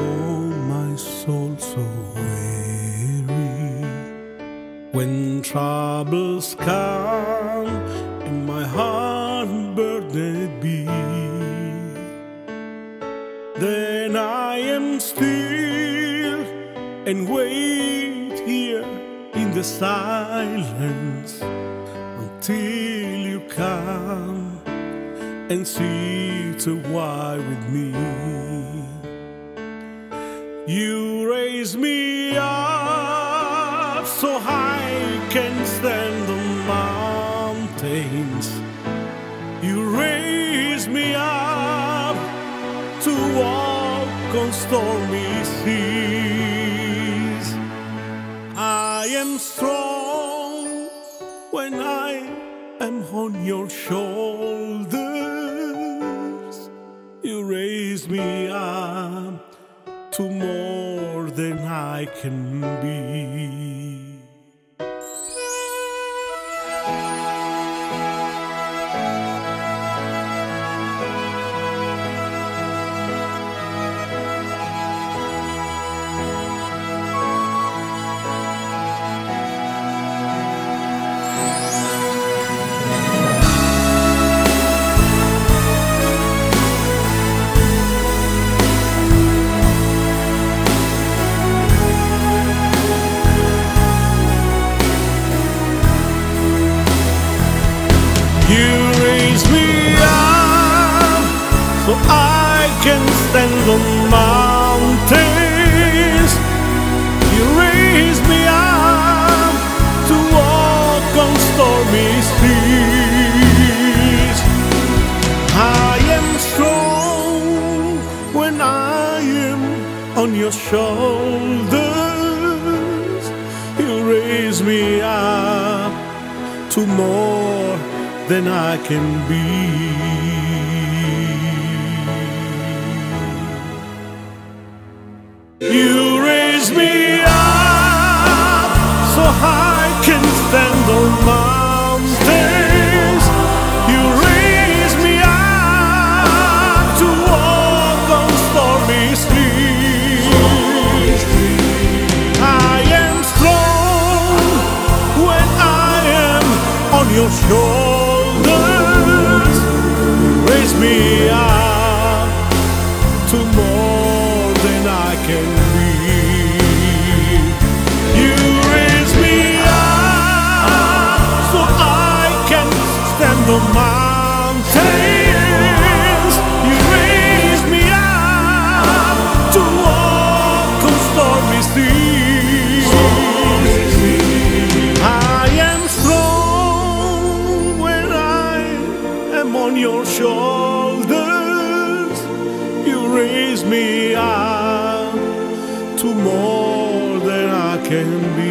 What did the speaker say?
my soul so weary. When troubles come and my heart burdened be, then I am still and wait here in the silence until you come and sit a while with me. You raise me up so I can stand on mountains. You raise me up to walk on stormy seas. I am strong when I am on your shoulders. You raise me up to more than I can be. So I can stand on mountains. You raise me up to walk on stormy seas. I am strong when I am on your shoulders. You raise me up to more than I can be. You raise me up so I can stand on mountains. You raise me up to walk on stormy seas. I am strong when I am on your shoulders. You raise me up to more than I can be. You raise me up so I can stand on mountains. You raise me up to walk on stormy seas. I am strong when I am on your shoulders. You raise me up to more than I can be.